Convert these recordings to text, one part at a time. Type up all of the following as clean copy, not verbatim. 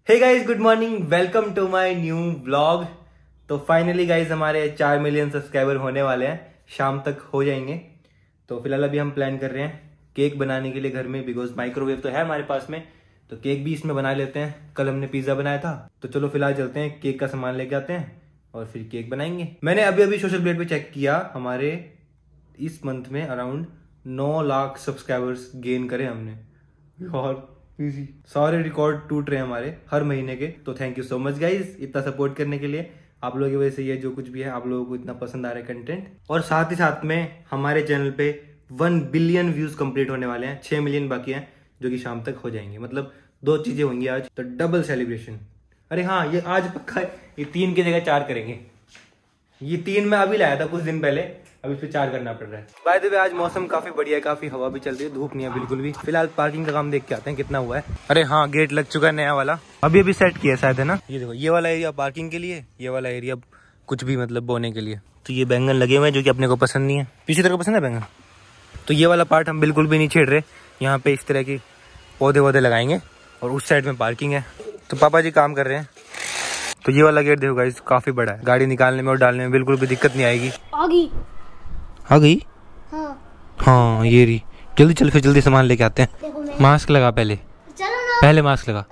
Hey guys, good morning, welcome to my new vlog. तो finally guys हमारे 4 million subscriber होने वाले हैं, शाम तक हो जाएंगे। तो फिलहाल अभी हम प्लान कर रहे हैं केक बनाने के लिए घर में, बिकॉज माइक्रोवेव तो है हमारे पास में, तो केक भी इसमें बना लेते हैं। कल हमने पिज्जा बनाया था, तो चलो फिलहाल चलते हैं, केक का सामान लेके आते हैं और फिर केक बनाएंगे। मैंने अभी सोशल ब्लेड पे चेक किया, हमारे इस मंथ में अराउंड 9 लाख सब्सक्राइबर्स गेन करे हमने और सारे रिकॉर्ड टूट रहे हैं हमारे हर महीने के। तो thank you so much guys, इतना सपोर्ट करने के लिए। आप लोगों की वजह से ये जो कुछ भी है, आप लोगों को इतना पसंद आ रहा है कंटेंट। और साथ ही साथ में हमारे चैनल पे 1 बिलियन व्यूज कंप्लीट होने वाले हैं, 6 मिलियन बाकी हैं, जो कि शाम तक हो जाएंगे। मतलब 2 चीजें होंगी आज, तो डबल सेलिब्रेशन। अरे हाँ, ये आज पक्का ये 3 की जगह 4 करेंगे। ये 3 मैं अभी लाया था कुछ दिन पहले, अब इस पे 4 करना पड़ रहा है। बाय द वे आज मौसम काफी बढ़िया है, काफी हवा भी चल रही है, धूप नहीं है बिल्कुल भी। फिलहाल पार्किंग का काम देख के आते हैं कितना हुआ है। अरे हाँ, गेट लग चुका है नया वाला, अभी सेट किया शायद, है ना। ये देखो, ये वाला एरिया पार्किंग के लिए, ये वाला एरिया कुछ भी मतलब बोने के लिए। तो ये बैंगन लगे हुए हैं जो कि अपने को पसंद नहीं है, पीछे तरह को पसंद है बैंगन। तो ये वाला पार्ट हम बिल्कुल भी नहीं छेड़ रहे, यहाँ पे इस तरह की पौधे वौधे लगाएंगे और उस साइड में पार्किंग है। तो पापा जी काम कर रहे हैं। तो ये वाला गेट देखो गाइस, काफी बड़ा है, गाड़ी निकालने में और डालने में बिल्कुल भी दिक्कत नहीं आएगी। आ गई हाँ ये रही। जल्दी चल, फिर जल्दी सामान लेके आते हैं। मास्क लगा पहले मास्क लगा।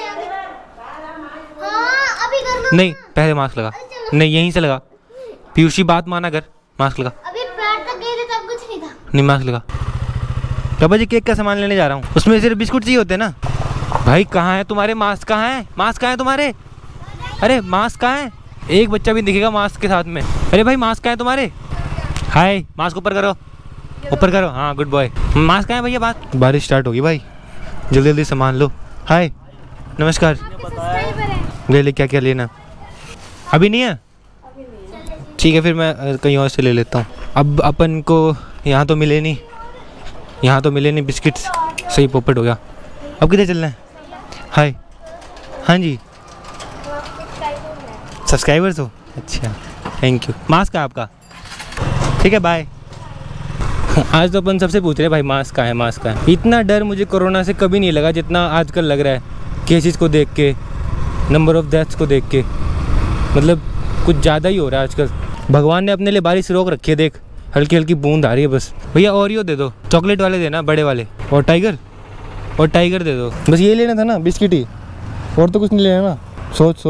नहीं, पहले मास्क लगा। नहीं, यहीं से लगा। पीयूषी बात माना कर, मास्क लगा। अभी प्लाट तक गए थे तब कुछ नहीं था। नहीं, मास्क लगा। पापा जी केक का सामान लेने जा रहा हूँ, उसमें सिर्फ बिस्कुट चाहिए होते हैं ना। भाई कहाँ है तुम्हारे मास्क, कहाँ है मास्क, कहाँ है तुम्हारे? अरे मास्क कहाँ है? एक बच्चा भी दिखेगा मास्क के साथ में। अरे भाई मास्क कहाँ है तुम्हारे? हाय, मास्क ऊपर करो, ऊपर करो। हाँ गुड बॉय। मास्क कहाँ है भैया? बारिश स्टार्ट होगी भाई, जल्दी जल्दी सामान लो। हाय, नमस्कार। ले ले, क्या क्या लेना? अभी नहीं है? ठीक है, फिर मैं कहीं और से ले लेता हूँ। अब अपन को यहाँ तो मिले नहीं बिस्किट्स। सही पोपट हो गया। अब किधर चलना है? हाय, हाँ जी, सब्सक्राइबर्स हो? अच्छा, थैंक यू। मास्क है आपका? ठीक है, बाय। आज तो अपन सबसे पूछ रहे हैं भाई मास्क कहाँ है, मास्क कहाँ है। इतना डर मुझे कोरोना से कभी नहीं लगा जितना आजकल लग रहा है, केसेस को देख के, नंबर ऑफ डेथ्स को देख के। मतलब कुछ ज़्यादा ही हो रहा है आजकल। भगवान ने अपने लिए बारिश रोक रखी है, देख हल्की हल्की बूंद आ रही है बस। भैया ओरियो दे दो, चॉकलेट वाले देना, बड़े वाले, और टाइगर दे दो। बस ये लेना था ना, बिस्किट ही, और तो कुछ नहीं लेना ना। सोच,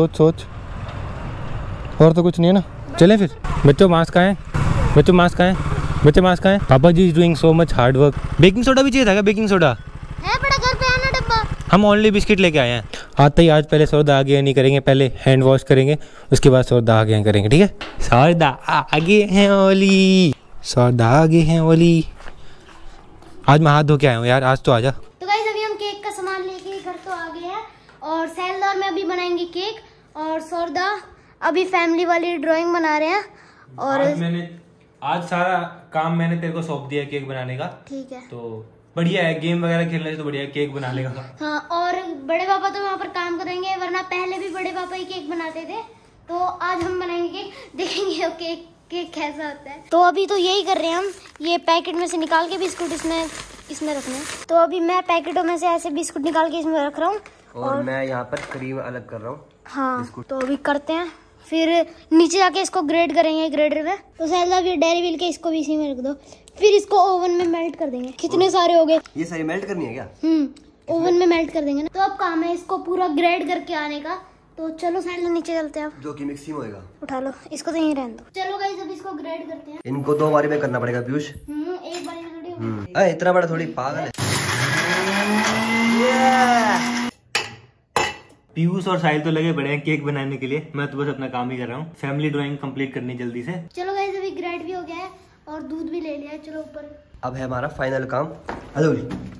और तो कुछ नहीं है ना। चलें फिर। बच्चों मास्क कहाँ है? बच्चे मास्क कहाँ है? पापा जी is doing so much hard work. Baking soda भी चाहिए था क्या? बेकिंग सोडा है बड़ा, घर पे आना डब्बा। हम ओनली बिस्किट लेके आए हैं। आते ही आज पहले सौदा आगे नहीं करेंगे, पहले हैंड वॉश करेंगे, उसके बाद सौदा आगे करेंगे, ठीक है? सौदा आगे हैं ओली, सौदा आगे हैं ओली। आज मैं हाथ धो के आया हूँ यार, आज तो आजा। तो गाइस अभी हम केक का सामान लेके घर तो आ गए हैं, और सैलदार में अभी बनाएंगे केक, और सौदा अभी फैमिली वाली ड्राइंग बना रहे हैं। और आज सारा काम मैंने तेरे को सौंप दिया केक बनाने का। ठीक है, तो बढ़िया है, गेम वगैरह खेलने से तो बढ़िया है केक बनाने का। हाँ, और बड़े पापा तो वहाँ पर काम करेंगे, वरना पहले भी बड़े पापा ही केक बनाते थे। तो आज हम बनाएंगे केक, देखेंगे वो केक कैसा होता है। तो अभी तो यही कर रहे हैं हम, ये पैकेट में से निकाल के बिस्कुट इसमें रखना है। तो अभी मैं पैकेटों में से ऐसे बिस्कुट निकाल के इसमें रख रहा हूँ, और मैं यहाँ पर क्रीम अलग कर रहा हूँ। हाँ, तो अभी करते हैं, फिर नीचे जाके इसको ग्रेड करेंगे ग्रेडर में। तो सैलदा भी डेयरी मिल्क के इसको भी इसी में रख दो, फिर इसको ओवन में मेल्ट कर देंगे। कितने सारे हो गए? ये सारी मेल्ट करनी है क्या? ओवन में मेल्ट कर देंगे ना। तो अब काम है इसको पूरा ग्रेड करके आने का। तो चलो सैलदा नीचे चलते हैं अब, जो कि मिक्सी में होएगा। उठा लो इसको, तो यहीं रहने दो। चलो गाइस अब इसको ग्रेड करते हैं। इनको 2 बारी में करना पड़ेगा पीयूष। एक बारी में थोड़ी होगा। इतना बड़ा थोड़ी, पागल है। पीयूष और साहिल तो लगे बड़े हैं केक बनाने के लिए, मैं तो बस अपना काम ही कर रहा हूँ। फैमिली ड्राइंग कंप्लीट करनी जल्दी से। चलो गाइस अभी ग्रेड भी हो गया है और दूध भी ले लिया है। चलो ऊपर, अब है हमारा फाइनल काम। हेलो,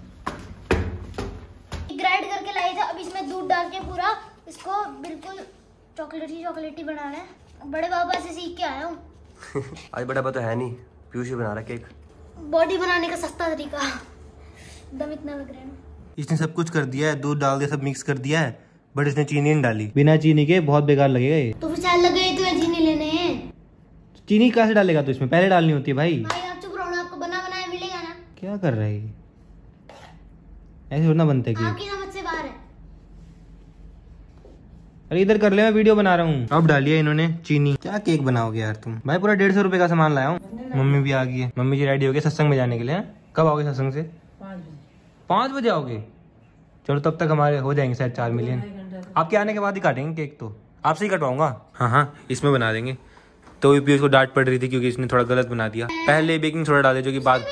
ग्रेड करके लाई था, अब इसमें दूध डाल के पूरा इसको बिल्कुल चॉकलेटी बनाना है। बड़े पापा से सीख के आया हूँ। आज बड़ा पापा तो है नहीं, पीयूष ही बना रहा केक। बॉडी बनाने का सस्ता तरीका, दम इतना लग रहा है। इसने सब कुछ कर दिया है, दूध डाल दिया, सब मिक्स कर दिया है, बट इसने चीनी नहीं डाली। बिना चीनी के बहुत बेकार लगेगा ये। तो फिर चाल लगे तो चीनी लेने हैं। चीनी कहाँ से डालेगा? तो इसमें पहले डालनी होती है भाई। आप चुप रहो ना, आपको बना बनाया मिलेगा ना। क्या कर रहा है, ऐसे थोड़ा बनता है। आपकी समझ से बाहर है। अरे इधर कर ले, मैं वीडियो बना रहा हूँ। अब डालिए इन्होंने चीनी। क्या केक बनाओगे यार तुम भाई, पूरा 150 रुपए का सामान लाया हूँ। मम्मी भी आ गई है, मम्मी जी रेडी हो गए सत्संग में जाने के लिए। कब आओगे सत्संग से? 5 बजे आओगे? चलो तब तक हमारे हो जाएंगे शायद 4 मिलियन। आपके आने के बाद ही काटेंगे केक, तो आपसे ही कटवाऊंगा। हाँ इसमें बना देंगे। तो भी उसको डांट पड़ रही थी क्योंकि इसने थोड़ा गलत बना दिया। पहले बेकिंग सोडा डाले जो कि बाद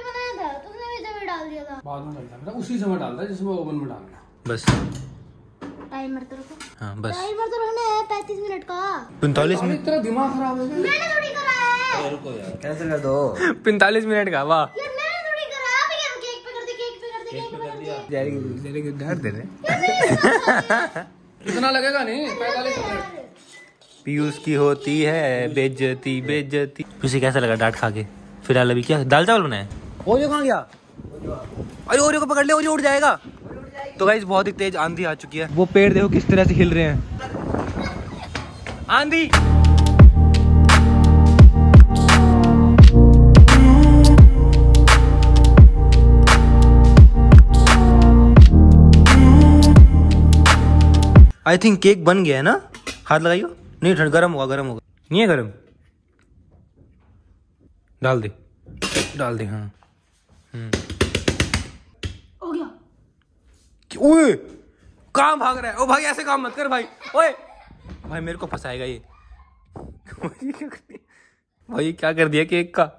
में उसी समय डालता है जिसमें ओवन में डालना। बस टाइमर तो रखो। हाँ बस टाइमर तो रखना है 35 मिनट का। 45 मिनट? तेरा दिमाग खराब है। मैंने थोड़ी करा है। रुको यार, कैंसिल कर दो। 45 मिनट का? वाह यार मैंने थोड़ी करा। आप यार केक पे कर दे, केक पे कर दे, केक पे कर दे। डर दे रहे। इतना लगेगा नहीं, 45 मिनट। पीयूष की होती है बेइज्जती बेइज्जती। उसे कैसा लगा डांट खा के? फिलहाल अभी क्या दाल चावल बनाए? ओरियो कहाँ गया? अरे ओरियो को पकड़ ले, ओरियो उड़ जाएगा। तो गाइस बहुत ही तेज आंधी आ चुकी है। वो पेड़ देखो किस तरह से हिल रहे हैं। आंधी आई थिंक केक बन गया है ना? हाथ लगाइयो। नहीं ठंड, गर्म होगा, गर्म होगा। नहीं है गर्म? डाल दे हाँ। हो गया। ओए कहाँ भाग रहा है? ओ भाई ऐसे काम मत कर भाई। ओए भाई मेरे को फंसाएगा ये। भाई क्या कर दिया केक का?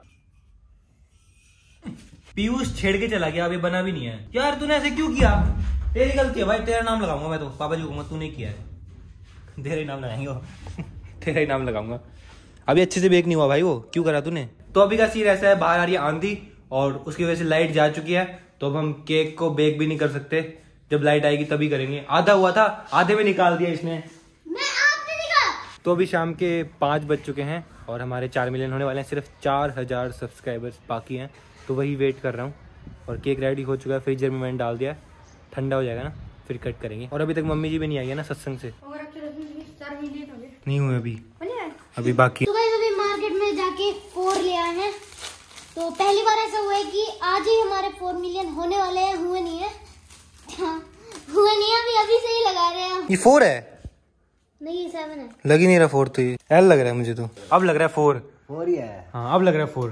पीयूष छेड़ के चला गया, अभी बना भी नहीं है। यार तूने ऐसे क्यों किया? तेरी गलती है भाई, तेरा नाम लगाऊंगा मैं तो। पापा जी को मत, तूने किया है। तेरा ही नाम लगाएंगे। तेरा ही नाम लगाऊंगा। अभी अच्छे से बेक नहीं हुआ भाई, वो क्यों करा तूने? तो अभी का सीन ऐसा है, बाहर आ रही है आंधी और उसकी वजह से लाइट जा चुकी है। तो अब हम केक को बेक भी नहीं कर सकते, जब लाइट आएगी तभी करेंगे। आधा हुआ था, आधे में निकाल दिया इसने। आपने निकाला। तो अभी शाम के 5 बज चुके हैं और हमारे 4 मिलियन होने वाले हैं। सिर्फ 4000 सब्सक्राइबर्स बाकी हैं, तो वही वेट कर रहा हूँ। और केक रेडी हो चुका है, फ्रीजर में मैंने डाल दिया है। ठंडा हो जाएगा ना फिर कट करेंगे। और अभी तक मम्मी जी भी नहीं आई है ना सत्संग से। नहीं हुए अभी बाकी। तो गाइस अभी मार्केट में जाके 4 ले आए हैं। तो पहली बार ऐसा हुआ है कि आज ही हमारे 4 मिलियन होने वाले हैं। हुए नहीं है, हुए नहीं है, अभी से ही लगा रहे हैं। ये 4 है? नहीं 7 है। लग ही नहीं रहा 4, तो ये L लग रहा है मुझे। तो अब लग रहा है 4 ही है। हाँ अब लग रहा है 4।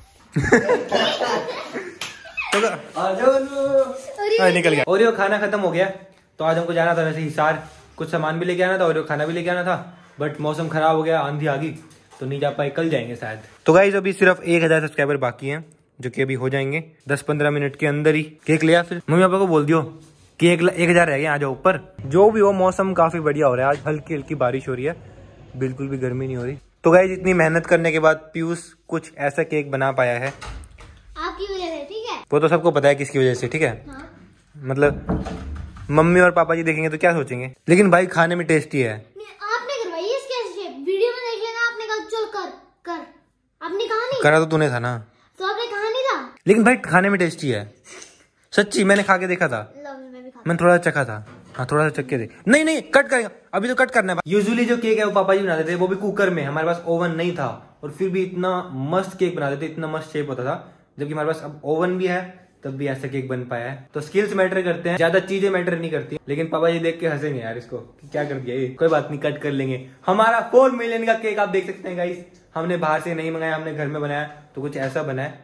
निकल गया। ओरियो खाना खत्म हो गया। तो आज हमको जाना था वैसे हिसार, कुछ सामान भी लेके आना था, ओरियो खाना भी लेके आना था। बट मौसम खराब हो गया, आंधी आ गई, तो नहीं जा पाए। कल जाएंगे शायद। तो गाइस अभी सिर्फ 1000 सब्सक्राइबर बाकी हैं, जो कि अभी हो जाएंगे 10-15 मिनट के अंदर ही। केक लिया, फिर मम्मी पापा को बोल दियो कि 1000 रह गए, आ जाओ ऊपर। जो भी हो मौसम काफी बढ़िया हो रहा है आज, हल्की हल्की बारिश हो रही है, बिल्कुल भी गर्मी नहीं हो रही। तो गाइस इतनी मेहनत करने के बाद पीयूष कुछ ऐसा केक बना पाया है आपकी वजह से, ठीक है? वो तो सबको पता है किसकी वजह से, ठीक है? हाँ। मतलब मम्मी और पापा जी देखेंगे तो क्या सोचेंगे, लेकिन भाई खाने में टेस्टी है। आपने करवाई है इसके शेप, वीडियो में देख लेना। आपने कहा चल कर, आपने कहा नहीं? करा तो तूने था ना, तो आपने कहा नहीं था। लेकिन भाई खाने में टेस्टी है सच्ची। मैंने खा के देखा था, मैंने थोड़ा सा चखा था। हाँ थोड़ा सा चख के दे। नहीं कट करेगा, अभी तो कट करना है। यूजुअली जो केक है वो पापा जी बनाते थे, वो भी कुकर में। हमारे पास ओवन नहीं था और फिर भी इतना मस्त केक बनाते थे, इतना मस्त शेप होता था। जबकि हमारे पास अब ओवन भी है, तब भी ऐसा केक बन पाया है। तो स्किल्स मैटर करते हैं, ज्यादा चीजें मैटर नहीं करती। लेकिन पापा जी देख के हंसेंगे यार इसको, क्या कर दिया ये। कोई बात नहीं, कट कर लेंगे। हमारा 4 मिलियन का केक आप देख सकते हैं गाइस। हमने बाहर से नहीं मंगाया, हमने घर में बनाया, तो कुछ ऐसा बना है।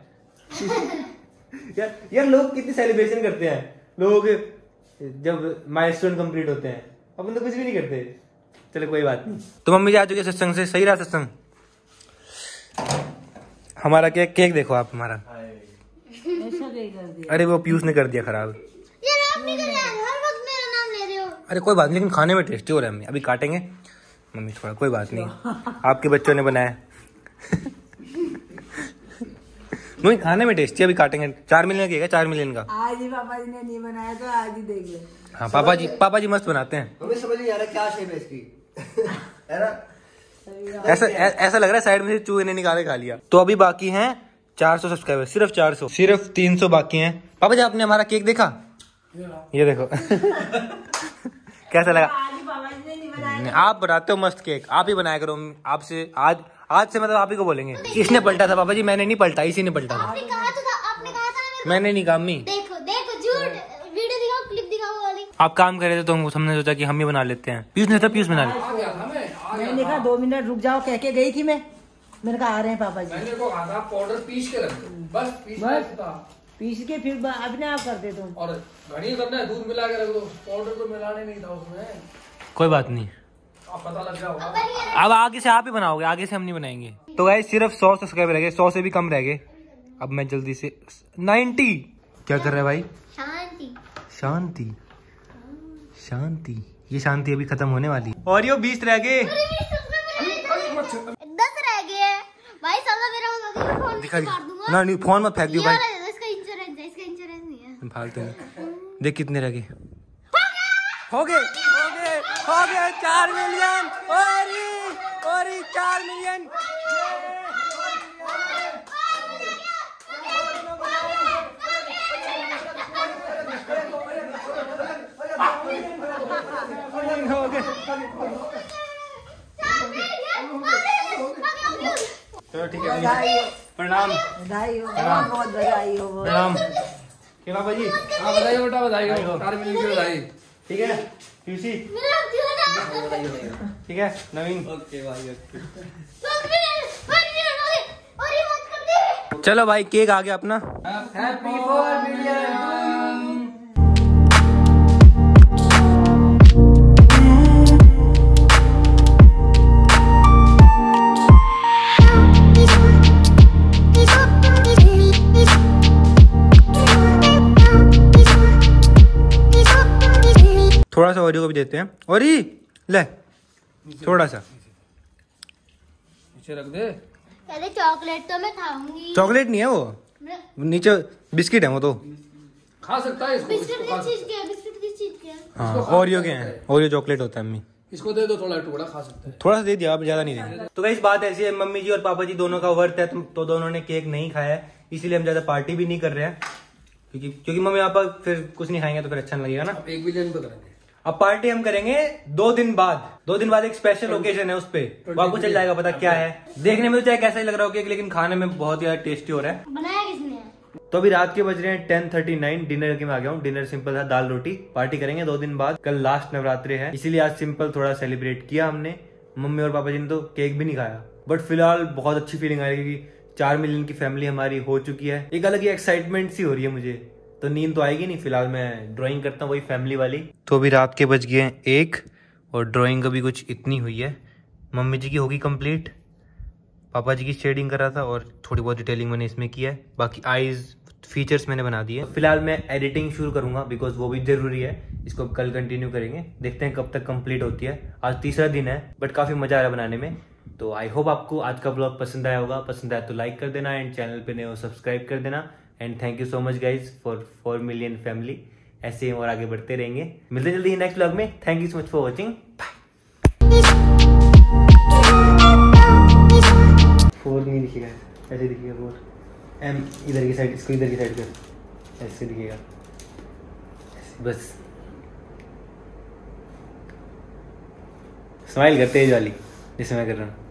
यार लोग कितनी सेलिब्रेशन करते हैं लोग जब माइलस्टोन कंप्लीट होते हैं, अपन तो कुछ भी नहीं करते। चलो कोई बात नहीं। तो मम्मी जी आ चुकी है सत्संग से। सही रहा सत्संग हमारा। केक देखो आप हमारा। अरे वो पीयूष ने कर दिया खराब। यार आप नहीं कर रहे, हर वक्त मेरा नाम ले रहे हो। अरे कोई बात नहीं, लेकिन खाने में टेस्टी हो रहा है। मम्मी अभी काटेंगे, मम्मी थोड़ा, कोई बात नहीं, आपके बच्चों ने बनाया। मम्मी खाने में टेस्टी, अभी काटेंगे। 4 मिलियन का केक है, 4 मिलियन का। आज ही पापा जी ने नहीं बनाया तो आज ही देख ले। हाँ पापा जी मस्त बनाते हैं। हमें समझ नहीं आ रहा क्या शेप है इसकी। है ना? ऐसा लग रहा है साइड में से चूहे ने निकाले खा लिया। तो अभी बाकी हैं 400 सब्सक्राइबर, सिर्फ 400, सिर्फ 300 बाकी हैं। पापा जी आपने हमारा केक देखा? ये देखो। कैसा लगा? आज ही पापा जी ने नहीं बनाया। आप बनाते हो मस्त केक, आप ही बनाया करो। आपसे आज से मतलब आप ही को बोलेंगे। इसने पलटा था पापा जी, मैंने नहीं पलटा, इसी ने पलटा था। आपने कहा तो था, आपने कहा था ना। मैंने नहीं कहा। मम्मी देखो झूठ। वीडियो दिखाओ, क्लिप दिखाओ वाली। आप काम कर रहे थे तो हमने सोचा कि हम ही बना लेते हैं। पीयूष ने था, पीयूष बना ले। मैंने कहा 2 मिनट रुक जाओ कह के गई थी मैंने कहा आ रहे हैं पापा जी। मैंने को कहा था पाउडर पीस के रख दो, बस पीस के फिर अपने आप करते तुम। और घड़ी करना है, दूध मिला के रख दो, पाउडर तो मिलाने नहीं था उसमें। कोई बात नहीं, अब पता लग जाओगा। अब आगे से आप ही बनाओगे, आगे से हम नहीं बनाएंगे। तो गाइस सिर्फ 100 सब्सक्राइबर रह गए, 100 से भी कम रह गए। अब मैं जल्दी से 90। क्या कर रहा है भाई? शांति शांति शांति। ये शांति अभी खत्म होने वाली। और यो 20 रह गए, 10 रह गए हैं भाई। साला मेरा फोन दिखा काट दूंगा। ना, नहीं फोन मत फेंक दियो भाई, इसका इंश्योरेंस है, इसका इंश्योरेंस नहीं है। फालतू नहीं। देख कितने रह गए, हो गए 4 मिलियन। और 4 मिलियन। हो गए। चलो ठीक है, प्रणाम। बधाई हो, बहुत बधाई हो। प्रणाम के पापा जी। हाँ बधाई हो बेटा, बधाई हो, 4 मिलियन की बधाई। ठीक है पीयूषी, ठीक है नवीन। ओके भाई, ओके। चलो भाई केक आ गया अपना। Happy 4 million. थोड़ा सा ओरियो को भी देते हैं। और ले थोड़ा सा नीचे रख दे। पहले चॉकलेट तो मैं खाऊंगी। चॉकलेट नहीं है वो, नीचे बिस्किट है वो तो। खा सकता है इसको। बिस्किट किस चीज के? बिस्किट किस चीज के? हाँ ओरियो के हैं, ओरियो चॉकलेट होता है। अम्मी इसको दे दो थोड़ा टुकड़ा, खा सकता है। थोड़ा सा दे दिया, आप ज्यादा नहीं देंगे। तो गाइस बात ऐसी है, मम्मी जी और पापा जी दोनों का वर्थ है, तो दोनों ने केक नहीं खाया है, इसीलिए हम ज्यादा पार्टी भी नहीं कर रहे हैं। क्योंकि मम्मी पापा फिर कुछ नहीं खाएंगे तो फिर अच्छा नहीं लगेगा ना। 1 मिलियन पे करेंगे। अब पार्टी हम करेंगे 2 दिन बाद। 2 दिन बाद एक स्पेशल ओकेजन है, उस पे तो आपको चल जाएगा पता क्या है। देखने में तो चाहे कैसा ही लग रहा हो केक, लेकिन खाने में बहुत ही टेस्टी हो रहा है। बनाया किसने? तो अभी रात के बज रहे हैं 10:39। डिनर के में आ गया हूँ। डिनर सिंपल था, दाल रोटी। पार्टी करेंगे 2 दिन बाद, कल लास्ट नवरात्रि है, इसीलिए आज सिंपल थोड़ा सेलिब्रेट किया हमने। मम्मी और पापा जी ने तो केक भी नहीं खाया, बट फिलहाल बहुत अच्छी फीलिंग आ रही है क्योंकि 4 मिलियन की फैमिली हमारी हो चुकी है। एक अलग ही एक्साइटमेंट सी हो रही है मुझे। तो नींद तो आएगी नहीं, फिलहाल मैं ड्राइंग करता हूँ वही फैमिली वाली। तो अभी रात के बज गए हैं 1 और ड्राइंग अभी कुछ इतनी हुई है। मम्मी जी की होगी कंप्लीट, पापा जी की शेडिंग कर रहा था और थोड़ी बहुत डिटेलिंग मैंने इसमें किया है। बाकी आईज फीचर्स मैंने बना दिए। फिलहाल मैं एडिटिंग शुरू करूंगा बिकॉज वो भी जरूरी है। इसको कल कंटिन्यू करेंगे, देखते हैं कब तक कंप्लीट होती है। आज तीसरा दिन है बट काफी मजा आ रहा है बनाने में। तो आई होप आपको आज का ब्लॉग पसंद आया होगा। पसंद आया तो लाइक कर देना एंड चैनल पे नए हो सब्सक्राइब कर देना। And thank you so much guys for 4 million family. ऐसे ही और आगे बढ़ते रहेंगे। मिलते जल्दी ही नेक्स्ट ब्लॉग में। Thank you so much for watching. 4 नहीं दिखेगा, ऐसे दिखेगा 4। एम इधर की साइड, इसको इधर की साइड कर, ऐसे दिखेगा बस। स्माइल कर तेज वाली, जिससे मैं कर रहा हूँ।